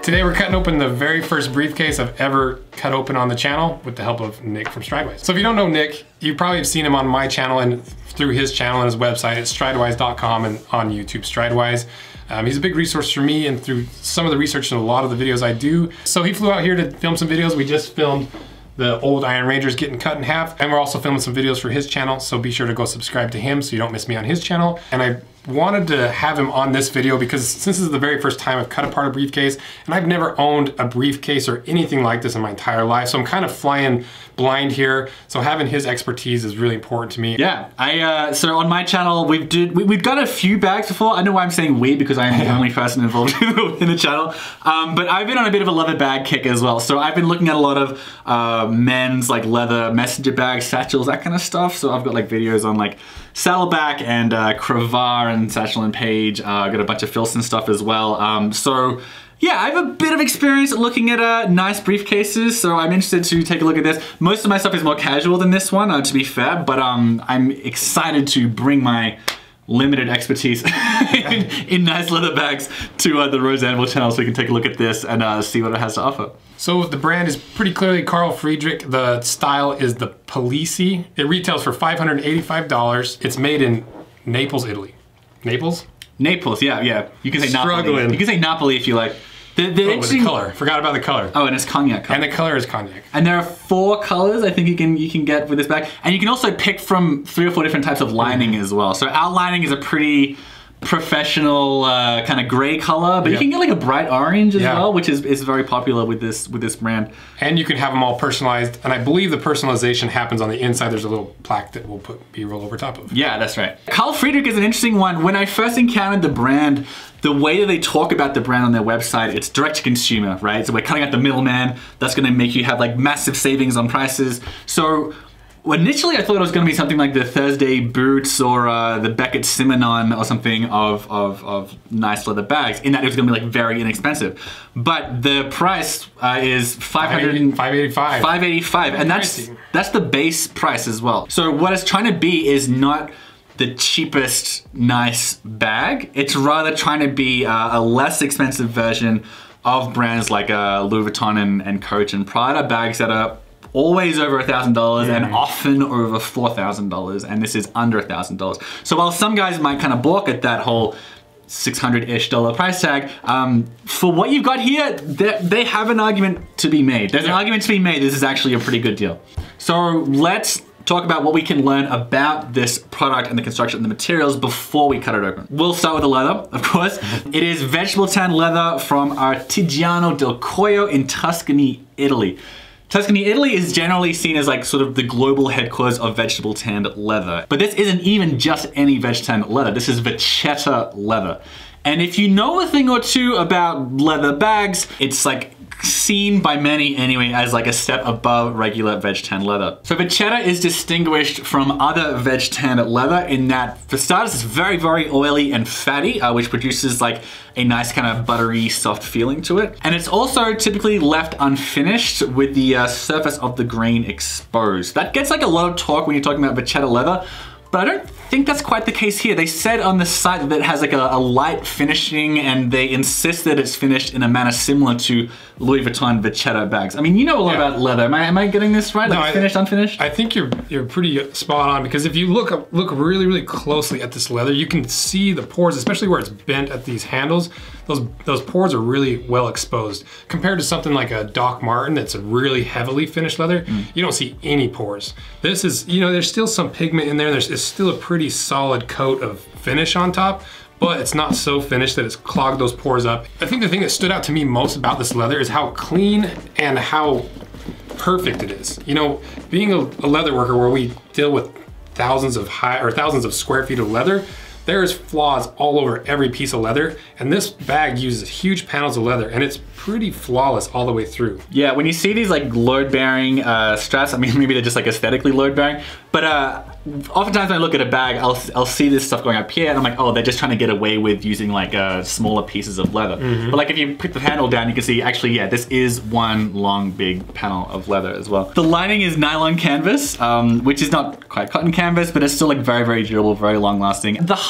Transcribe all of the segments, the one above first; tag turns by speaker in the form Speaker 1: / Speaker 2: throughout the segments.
Speaker 1: Today we're cutting open the very first briefcase I've ever cut open on the channel with the help of Nick from Stridewise. So if you don't know Nick, you probably have seen him on my channel and through his channel and his website at stridewise.com and on YouTube, Stridewise. He's a big resource for me and through some of the research in a lot of the videos I do. So he flew out here to film some videos. We just filmed the old Iron Rangers getting cut in half, and we're also filming some videos for his channel, so be sure to go subscribe to him so you don't miss me on his channel. And I wanted to have him on this video because since this is the very first time I've cut apart a briefcase, and I've never owned a briefcase or anything like this in my entire life, so I'm kind of flying blind here. So having his expertise is really important to me.
Speaker 2: Yeah, so on my channel, we've got a few bags before. I know why I'm saying we, because I'm the only person involved in the channel. But I've been on a bit of a leather bag kick as well. So I've been looking at a lot of men's like leather messenger bags, satchels, that kind of stuff. So I've got like videos on like Saddleback and Cravar and Satchel and Page. I've got a bunch of Filson stuff as well. So yeah, I have a bit of experience looking at nice briefcases, so I'm interested to take a look at this. Most of my stuff is more casual than this one, to be fair, but I'm excited to bring my limited expertise in nice leather bags to the Rose Anvil channel so we can take a look at this and see what it has to offer.
Speaker 1: So the brand is pretty clearly Carl Friedrik. The style is the Palissy. It retails for $585. It's made in Naples, Italy. Naples,
Speaker 2: yeah. You can say Napoli. You can say Napoli if you like.
Speaker 1: The color. Forgot about the color.
Speaker 2: Oh, and it's cognac color.
Speaker 1: And the color is cognac.
Speaker 2: And there are 4 colors I think you can get with this bag. And you can also pick from 3 or 4 different types of lining as well. So outlining is a pretty professional kind of gray color, but you can get like a bright orange as well, which is very popular with this brand. And
Speaker 1: you can have them all personalized, and I believe the personalization happens on the inside. There's a little plaque that we'll put B-roll over top of.
Speaker 2: Yeah, that's right. Carl Friedrik is an interesting one. When I first encountered the brand, the way that they talk about the brand on their website, it's direct to consumer, right? So we're cutting out the middleman. That's gonna make you have like massive savings on prices. So initially, I thought it was going to be something like the Thursday Boots or the Beckett Simonon or something of nice leather bags, in that it was going to be like very inexpensive. But the price is $585, and that's the base price as well. So what it's trying to be is not the cheapest nice bag. It's rather trying to be a less expensive version of brands like Louis Vuitton and Coach and Prada, bags that are always over $1,000 and often over $4,000, and this is under $1,000. So while some guys might kind of balk at that whole $600-ish price tag, for what you've got here, they have an argument to be made. There's an argument to be made. This is actually a pretty good deal. So let's talk about what we can learn about this product and the construction and the materials before we cut it open. We'll start with the leather, of course. It is vegetable tan leather from Artigiano del Coio in Tuscany, Italy. Tuscany, Italy is generally seen as like sort of the global headquarters of vegetable tanned leather. But this isn't even just any veg tanned leather. This is vachetta leather. And if you know a thing or two about leather bags, it's like seen by many anyway as like a step above regular veg tanned leather. So vachetta is distinguished from other veg tanned leather in that, for starters, it's very, very oily and fatty, which produces like a nice kind of buttery, soft feeling to it. And it's also typically left unfinished with the surface of the grain exposed. That gets like a lot of talk when you're talking about vachetta leather, but I don't think that's quite the case here. They said on the site that it has like a light finishing, and they insist that it's finished in a manner similar to Louis Vuitton vachetta bags. I mean, you know a lot about leather. Am I getting this right? Like finished, unfinished?
Speaker 1: I think you're pretty spot on, because if you look really, really closely at this leather, you can see the pores, especially where it's bent at these handles. Those pores are really well exposed. Compared to something like a Doc Marten that's a really heavily finished leather, you don't see any pores. This is, there's still some pigment in there. It's still a pretty solid coat of finish on top, but it's not so finished that it's clogged those pores up. I think the thing that stood out to me most about this leather is how clean and how perfect it is. Being a leather worker where we deal with thousands of square feet of leather, there's flaws all over every piece of leather, and this bag uses huge panels of leather, and it's pretty flawless all the way through.
Speaker 2: Yeah, when you see these like load-bearing straps, I mean, maybe they're just like aesthetically load-bearing, but oftentimes when I look at a bag, I'll see this stuff going up here, and I'm like, oh, they're just trying to get away with using like smaller pieces of leather. But like if you put the handle down, you can see actually, yeah, this is one long big panel of leather as well. The lining is nylon canvas, which is not quite cotton canvas, but it's still like very, very durable, very long lasting. The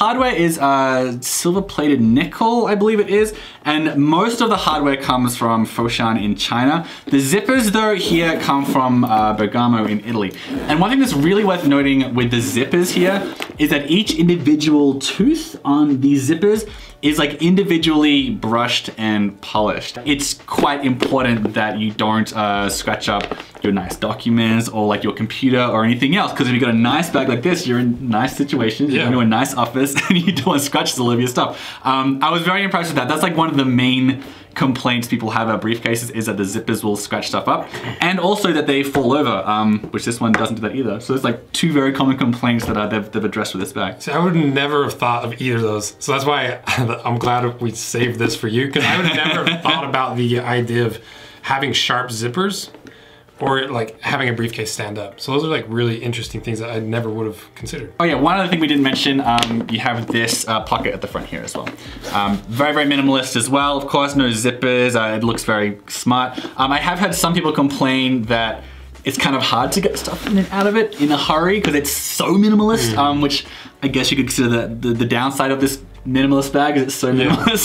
Speaker 2: hardware is silver-plated nickel, I believe it is, and most of the hardware comes from Foshan in China. The zippers, though, here come from Bergamo in Italy. And one thing that's really worth noting with the zippers here is that each individual tooth on these zippers is like individually brushed and polished. It's quite important that you don't scratch up your nice documents or like your computer or anything else, because if you've got a nice bag like this, you're in nice situations, you're into a nice office and you don't want scratches all over your stuff. I was very impressed with that. That's like one of the main complaints people have about briefcases, is that the zippers will scratch stuff up, and also that they fall over, which this one doesn't do that either. So there's like two very common complaints that they've addressed with this bag.
Speaker 1: See, I would never have thought of either of those. So that's why I'm glad we saved this for you, because I would never have thought about the idea of having sharp zippers or like having a briefcase stand up. So those are like really interesting things that I never would have considered.
Speaker 2: Oh yeah, one other thing we didn't mention, you have this pocket at the front here as well. Very, very minimalist as well. Of course, no zippers, it looks very smart. I have had some people complain that it's kind of hard to get stuff in and out of it in a hurry because it's so minimalist, which I guess you could consider the downside of this minimalist bag, is it's so minimalist.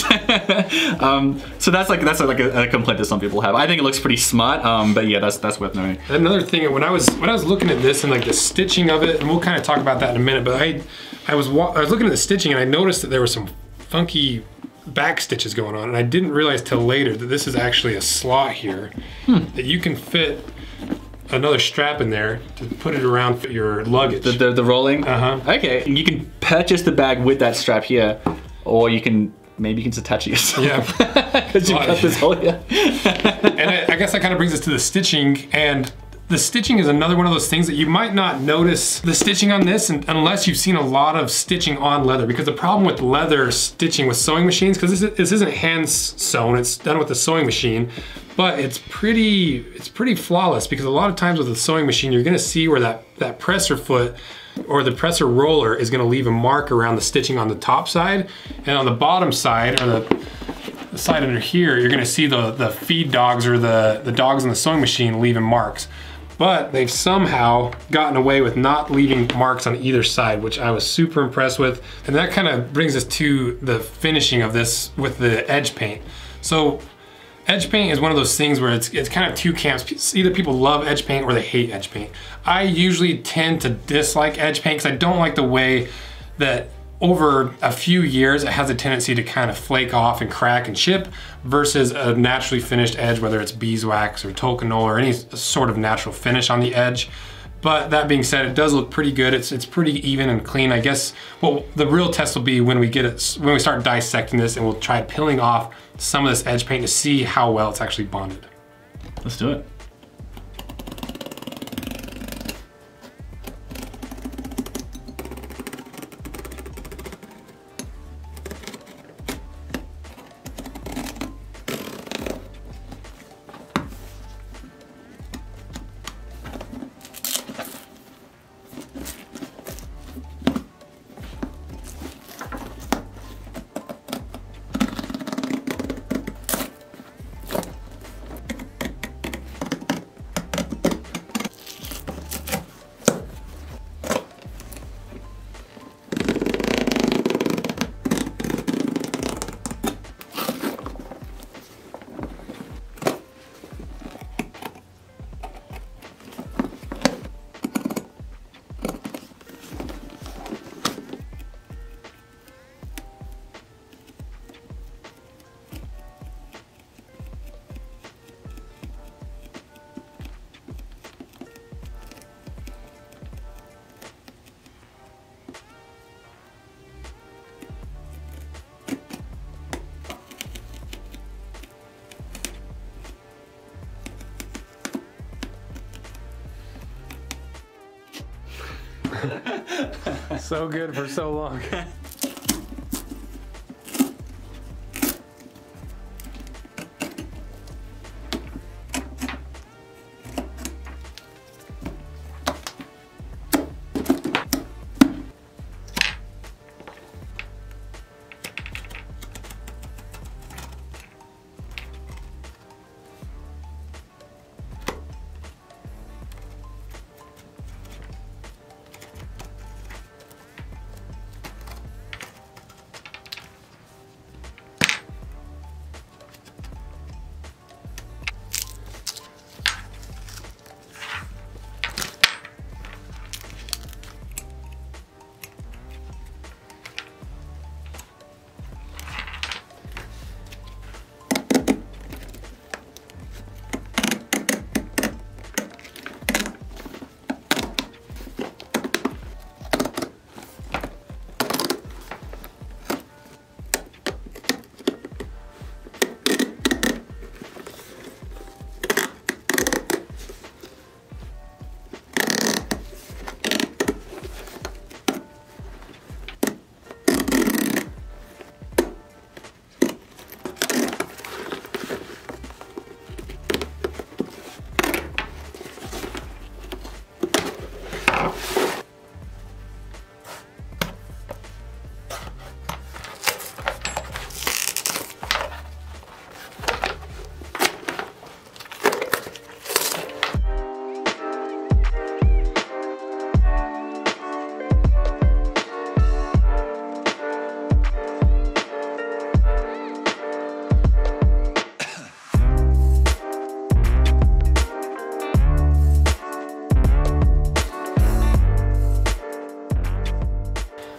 Speaker 2: So that's like a complaint that some people have. I think it looks pretty smart, but yeah, that's worth noting.
Speaker 1: Another thing, when I was looking at this and like the stitching of it, and we'll kind of talk about that in a minute, but I was looking at the stitching and I noticed that there were some funky back stitches going on, and I didn't realize till later that this is actually a slot here that you can fit another strap in there to put it around your luggage.
Speaker 2: The rolling? Okay, and you can purchase the bag with that strap here, or maybe you can just attach it yourself.
Speaker 1: Yeah.
Speaker 2: Because you've got this hole here.
Speaker 1: And I guess that kind of brings us to the stitching, and the stitching is another one of those things that you might not notice the stitching on this unless you've seen a lot of stitching on leather, because the problem with leather stitching with sewing machines, because this isn't hand sewn, it's done with a sewing machine, but it's pretty flawless, because a lot of times with a sewing machine, you're gonna see where that presser foot or the presser roller is gonna leave a mark around the stitching on the top side, and on the bottom side, or the side under here, you're gonna see the feed dogs or the dogs in the sewing machine leaving marks. But they've somehow gotten away with not leaving marks on either side, which I was super impressed with. And that kind of brings us to the finishing of this with the edge paint. So edge paint is one of those things where it's kind of two camps. Either people love edge paint or they hate edge paint. I usually tend to dislike edge paint because I don't like the way that over a few years it has a tendency to kind of flake off and crack and chip, versus a naturally finished edge, whether it's beeswax or toconol or any sort of natural finish on the edge. But that being said, it does look pretty good. It's pretty even and clean. I guess the real test will be when we start dissecting this, and we'll try peeling off some of this edge paint to see how well it's actually bonded.
Speaker 2: Let's do it.
Speaker 1: So good for so long.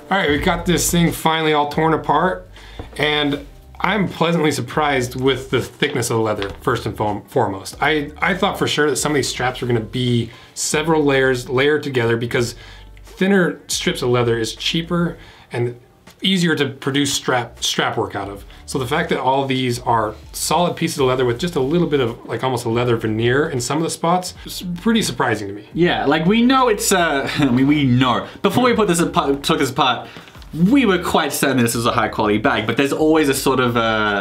Speaker 1: All right, we got this thing finally all torn apart, and I'm pleasantly surprised with the thickness of the leather, first and foremost. I thought for sure that some of these straps were gonna be several layers layered together, because thinner strips of leather is cheaper and easier to produce strap work out of. So the fact that all of these are solid pieces of leather with just a little bit of like almost a leather veneer in some of the spots is pretty surprising to me.
Speaker 2: Yeah, like we know it's I mean, we know. Before we took this apart, we were quite certain this was a high quality bag, but there's always a sort of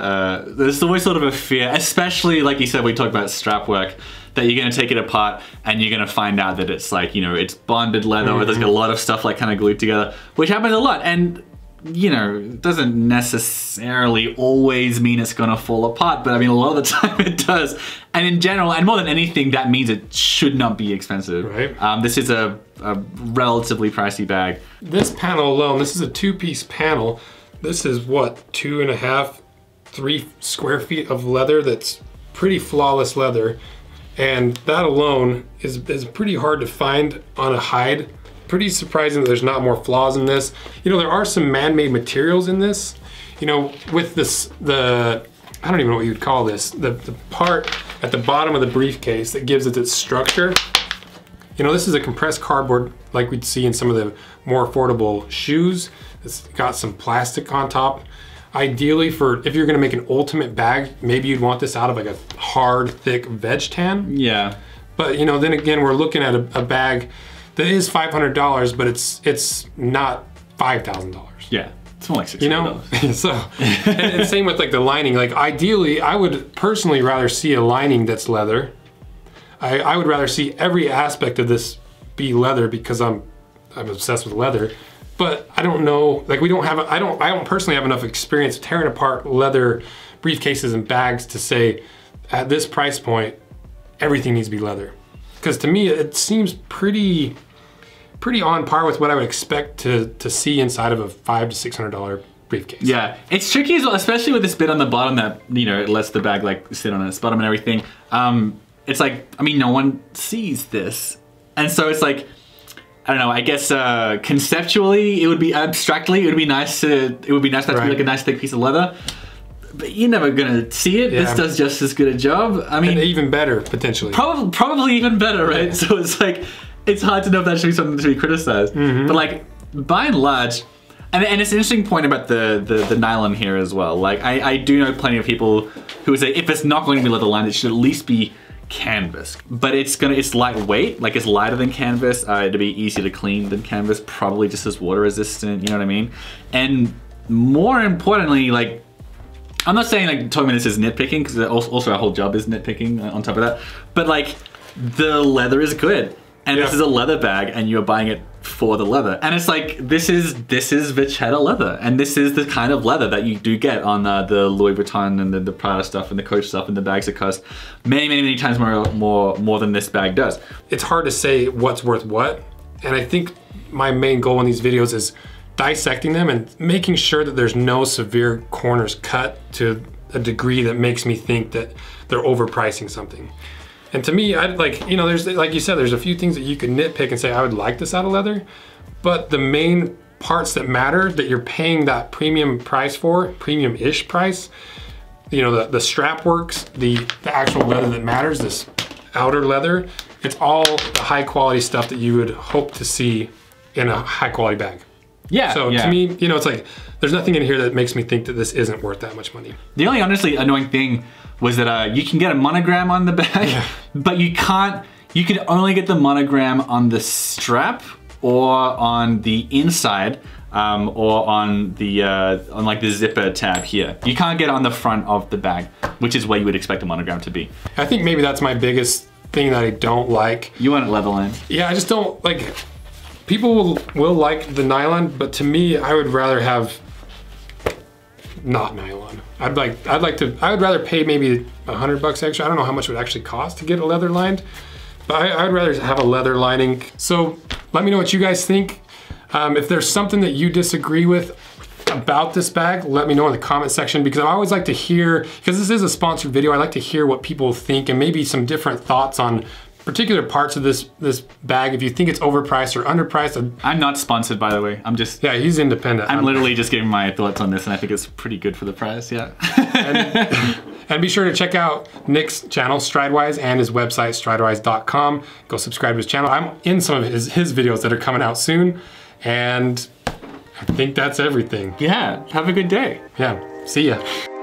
Speaker 2: a fear, especially like you said, we talked about strap work, that you're gonna take it apart and you're gonna find out that it's like, you know, it's bonded leather, or there's a lot of stuff like kind of glued together, which happens a lot. And you know, it doesn't necessarily always mean it's gonna fall apart, but I mean, a lot of the time it does. And in general, and more than anything, that means it should not be expensive.
Speaker 1: Right.
Speaker 2: This is a relatively pricey bag.
Speaker 1: This panel alone, this is a 2-piece panel. This is what, 2.5, 3 square feet of leather that's pretty flawless leather. And that alone is pretty hard to find on a hide. Pretty surprising that there's not more flaws in this. You know, there are some man-made materials in this. You know, with this, I don't even know what you would call this, the part at the bottom of the briefcase that gives it its structure. You know, this is a compressed cardboard like we'd see in some of the more affordable shoes. It's got some plastic on top. Ideally, if you're gonna make an ultimate bag, maybe you'd want this out of like a hard, thick veg tan.
Speaker 2: Yeah.
Speaker 1: But you know, then again, we're looking at a bag that is $500, but it's not $5,000.
Speaker 2: Yeah, it's more like $600.
Speaker 1: You know, so and same with like the lining. Like ideally, I would personally rather see a lining that's leather. I would rather see every aspect of this be leather, because I'm obsessed with leather. But I don't know, like we don't have, I don't personally have enough experience tearing apart leather briefcases and bags to say at this price point, everything needs to be leather. Because to me, it seems pretty on par with what I would expect to see inside of a $500 to $600 briefcase.
Speaker 2: Yeah, it's tricky as well, especially with this bit on the bottom that, you know, it lets the bag like sit on its bottom and everything. It's like, I mean, no one sees this. And so it's like, I don't know, I guess conceptually, it would be abstractly, it would be nice for that to be like a nice thick piece of leather. But you're never gonna see it. Yeah. This does just as good a job. I mean,
Speaker 1: and even better, potentially.
Speaker 2: Probably even better, right? So it's like, it's hard to know if that should be something to be criticized. But like, by and large, and it's an interesting point about the nylon here as well. Like, I do know plenty of people who say if it's not going to be leather lined, it should at least be canvas. But it's lightweight, like it's lighter than canvas. It'd be easier to clean than canvas, probably just as water resistant, you know what I mean? And more importantly, like, I'm not saying like talking about this is nitpicking, because also our whole job is nitpicking on top of that. But like, the leather is good, and this is a leather bag, and you're buying it for the leather. And it's like, this is Vachetta leather, and this is the kind of leather that you do get on the Louis Vuitton and the Prada stuff and the Coach stuff and the bags that cost many times more than this bag does.
Speaker 1: It's hard to say what's worth what, and I think my main goal in these videos is dissecting them and making sure that there's no severe corners cut to a degree that makes me think that they're overpricing something. And to me, I'd like, you know, there's, like you said, there's a few things that you could nitpick and say, I would like this out of leather, but the main parts that matter, that you're paying that premium price for, premium-ish price, you know, the strap works, the actual leather that matters, this outer leather, it's all the high quality stuff that you would hope to see in a high quality bag.
Speaker 2: Yeah.
Speaker 1: So to me, you know, it's like, there's nothing in here that makes me think that this isn't worth that much money.
Speaker 2: The only honestly annoying thing was that you can get a monogram on the bag, but you can't, you can only get the monogram on the strap or on the inside, or on the on like the zipper tab here. You can't get it on the front of the bag, which is where you would expect a monogram to be.
Speaker 1: I think maybe that's my biggest thing that I don't like.
Speaker 2: You want it leather lined? Yeah,
Speaker 1: I just don't like. People will like the nylon, but to me, I would rather have not nylon. I would rather pay maybe $100 extra. I don't know how much it would actually cost to get a leather lined, but I would rather have a leather lining. So let me know what you guys think. If there's something that you disagree with about this bag, let me know in the comment section, because I always like to hear, because this is a sponsored video, I like to hear what people think and maybe some different thoughts on particular parts of this bag, if you think it's overpriced or underpriced.
Speaker 2: I'm not sponsored, by the way. I'm just...
Speaker 1: Yeah, he's independent.
Speaker 2: I'm literally just giving my thoughts on this, and I think it's pretty good for the price, yeah.
Speaker 1: And be sure to check out Nick's channel, Stridewise, and his website, stridewise.com. Go subscribe to his channel. I'm in some of his videos that are coming out soon, and I think that's everything.
Speaker 2: Yeah, have a good day.
Speaker 1: Yeah, see ya.